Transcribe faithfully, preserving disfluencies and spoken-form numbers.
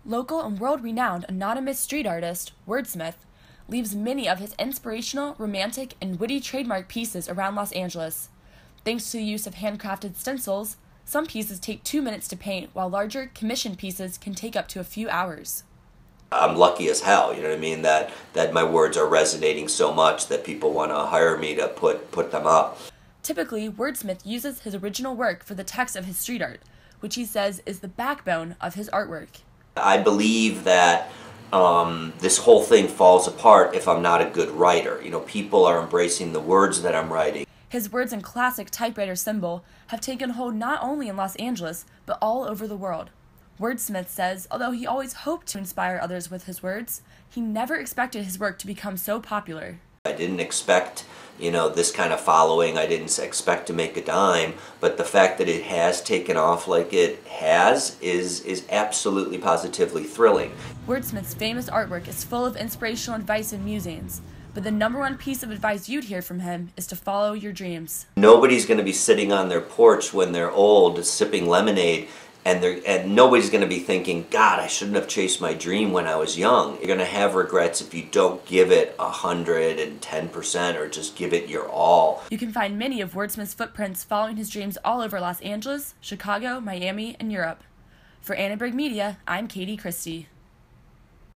Local and world-renowned anonymous street artist, Wordsmith, leaves many of his inspirational, romantic, and witty trademark pieces around Los Angeles. Thanks to the use of handcrafted stencils, some pieces take two minutes to paint, while larger, commissioned pieces can take up to a few hours. I'm lucky as hell, you know what I mean, that, that my words are resonating so much that people want to hire me to put, put them up. Typically, Wordsmith uses his original work for the text of his street art, which he says is the backbone of his artwork. I believe that um, this whole thing falls apart if I'm not a good writer. You know, people are embracing the words that I'm writing. His words and classic typewriter symbol have taken hold not only in Los Angeles, but all over the world. Wordsmith says, although he always hoped to inspire others with his words, he never expected his work to become so popular. I didn't expect, you know, this kind of following. I didn't expect to make a dime, but the fact that it has taken off like it has is, is absolutely positively thrilling. Wordsmith's famous artwork is full of inspirational advice and musings, but the number one piece of advice you'd hear from him is to follow your dreams. Nobody's going to be sitting on their porch when they're old sipping lemonade, and they're and nobody's going to be thinking, God, I shouldn't have chased my dream when I was young. You're going to have regrets if you don't give it one hundred ten percent or just give it your all. You can find many of Wordsmith's footprints following his dreams all over Los Angeles, Chicago, Miami, and Europe. For Annenberg Media, I'm Katie Christie.